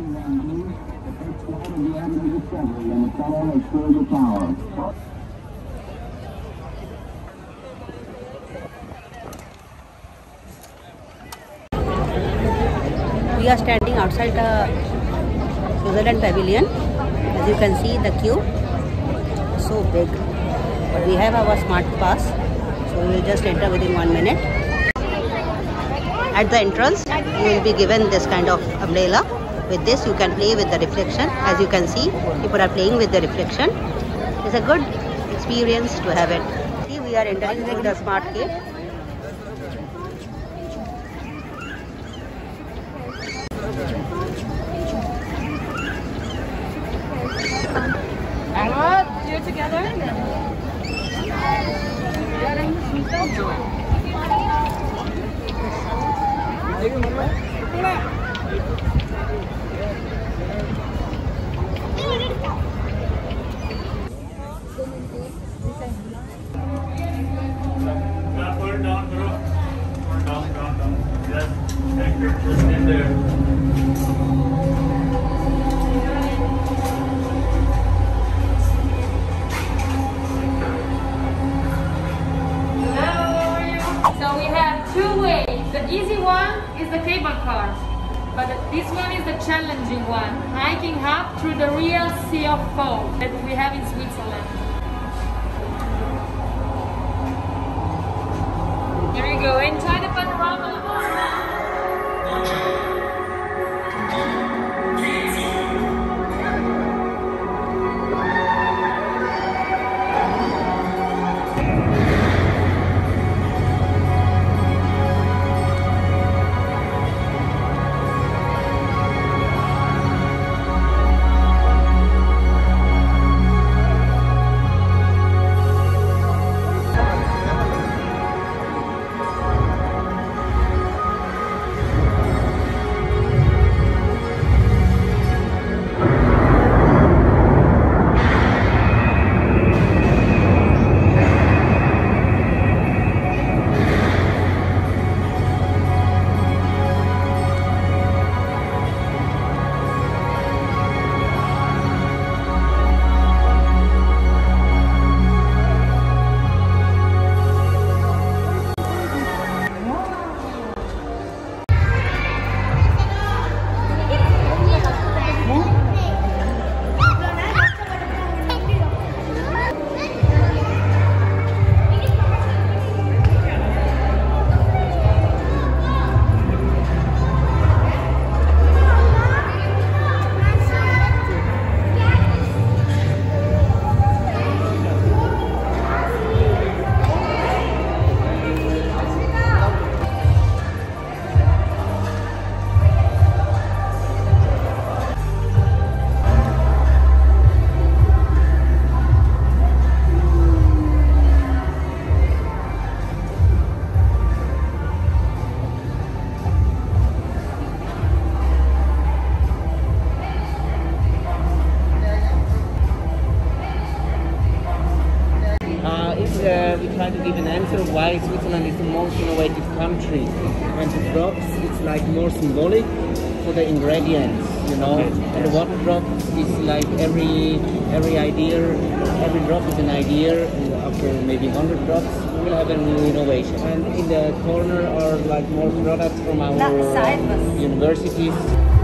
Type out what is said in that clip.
We are standing outside the Switzerland Pavilion. As you can see, the queue is so big. But we have our smart pass, so we will just enter within 1 minute. At the entrance, you will be given this kind of umbrella. With this, you can play with the reflection. As you can see, people are playing with the reflection. It's a good experience to have it. See, we are entering through the smart gate. You're together? So we have two ways. The easy one is the cable car, but this one is the challenging one, hiking up through the real sea of foam that we have in Switzerland. Here you go, enjoy the panorama. We try to give an answer why Switzerland is the most innovative country. And the drops, it's like more symbolic for the ingredients, you know. And the water drop is like every idea, every drop is an idea. And after maybe 100 drops, we will have a new innovation. And in the corner are like more products from our universities.